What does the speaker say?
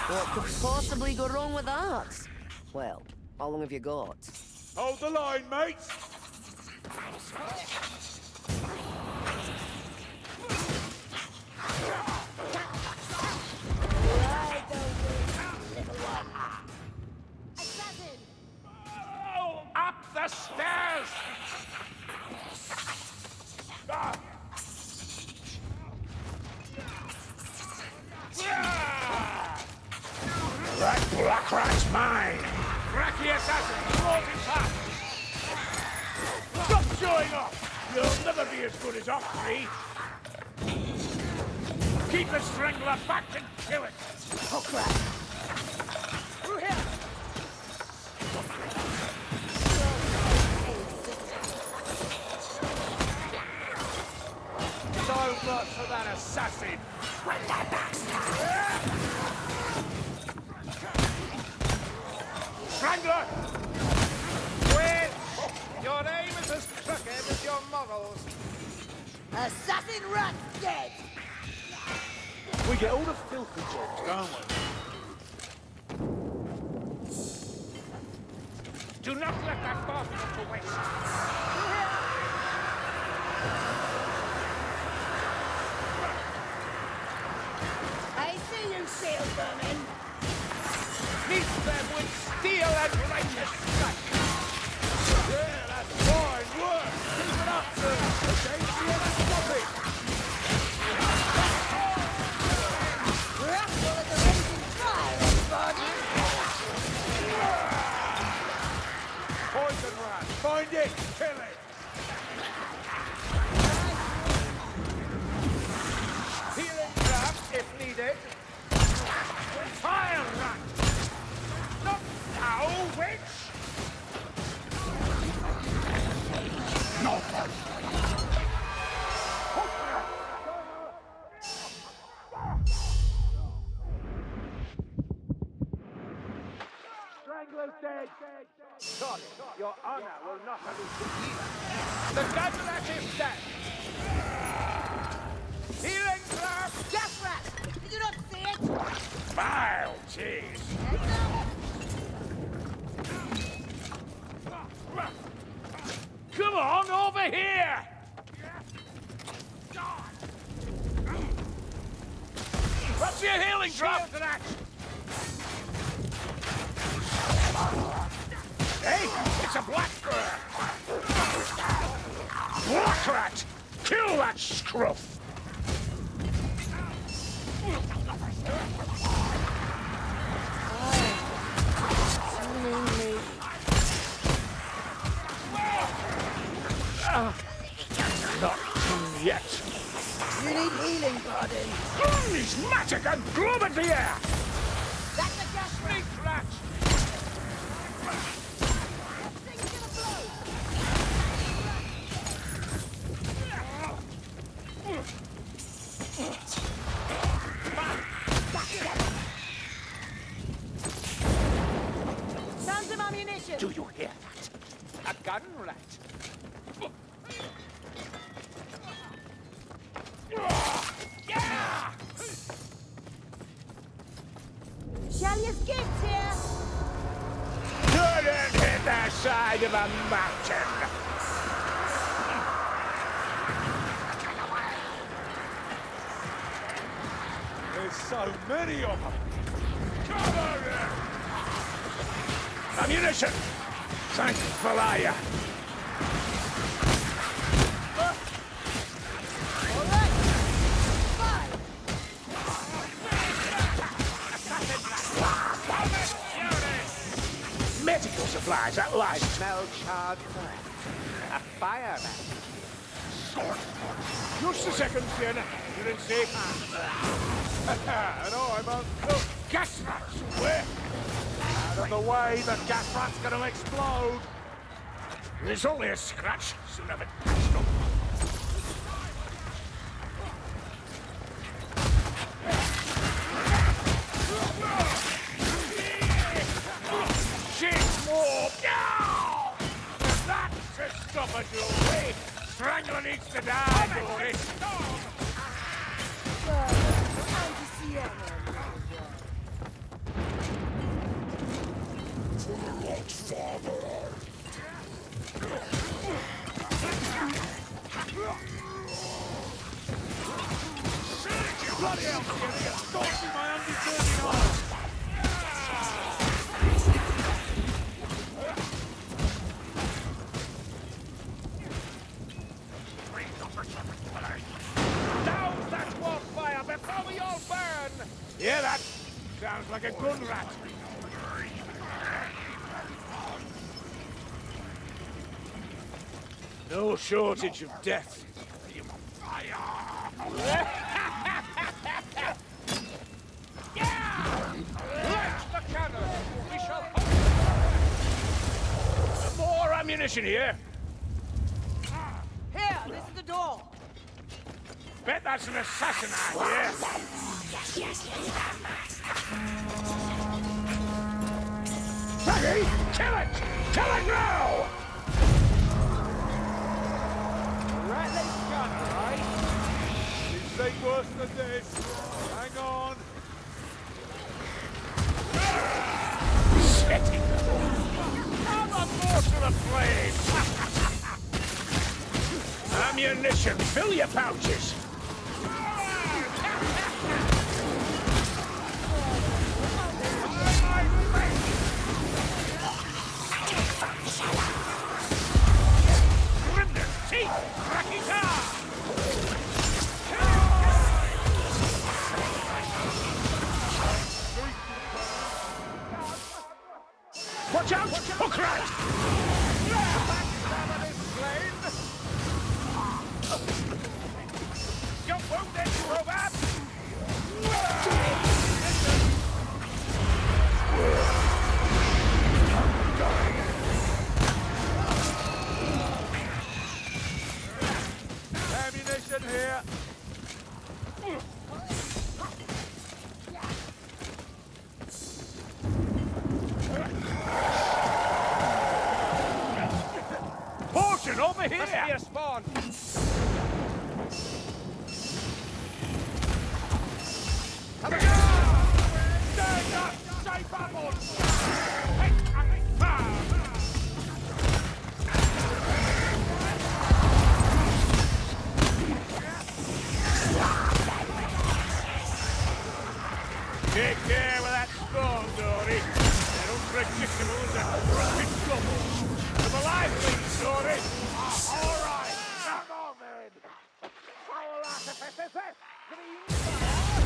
What could possibly go wrong with that? Well, how long have you got? Hold the line, mates! Assassin! Oh, up the stairs! Ah. That black rat's mine! Cracky assassin, brought him back! Stop showing off! You'll never be as good as Ockree! Keep the strangler back and kill it! Oh, crap! Through here! So much for that assassin! With that backstab! Strangler! Wait! Your aim is as crooked as your morals. Assassin rat dead! We get all the filthy jobs, don't we? Do not let that bastard go to waste. I see you, seal vermin! Meet them with steel and righteous strike. Yeah, that's fine work! Keep it up, sir! Okay, see you next topic! Grapple at the raging fire, everybody! Poison rat! Find it! Kill it! Healing trap if needed. Fire rat! Not now, witch! No! Strangler's dead! Sorry, your honor will not hallucinate. The Gadrat is dead. Healing trap! Gas rat! Did you not see it? Vile cheese! Come on, over here! What's your healing drop? Hey, it's a black black rat! Kill that scruff! Not yet. You need healing, pardon. Numismatic and gloom at the air! That's a gas rat! Meat rat! Thing's gonna blow! Found some ammunition! Do you hear that? A gun rat. Yeah! Shalia's gift here! Couldn't hit the side of a mountain! There's so many of them! Cover! Ammunition! Thank Valaya! All right! Fine! Medical supplies at last! Smell charred fire. A fireman. Just a second, Fiona. You're in safe hands. And I'm on gas rats. Where? Out of the way, the gas rat's gonna explode. It's only a scratch. Soon have it patched up. Shit! More! That's a stop at your way! Strangler needs to die, Doris! Bloody hell, Skinny! You're scorching my undeserving arm! Douse that wildfire before we all burn! Hear that? Sounds like a gun rat. No shortage of death. Light the cannon! We shall More ammunition here. Here, this is the door. Bet that's an assassin out here. Saggy, kill it! Kill it now! Rattling gunner, right? These ain't worse than this. Hang on. Setting come on, more to the flame! Ammunition, fill your pouches! Grimness, teeth, Rakita! Watch out! Hook rat! You're wounded, Robot! Ammunition here! Portion over here! Must be a spawn! Have a go! Stand up! Shape up on! Take care with that spawn, Dory. They're unpredictable as a rocket trouble. Come alive, please, Dory. All right, come on then. Foul artifices, green fire.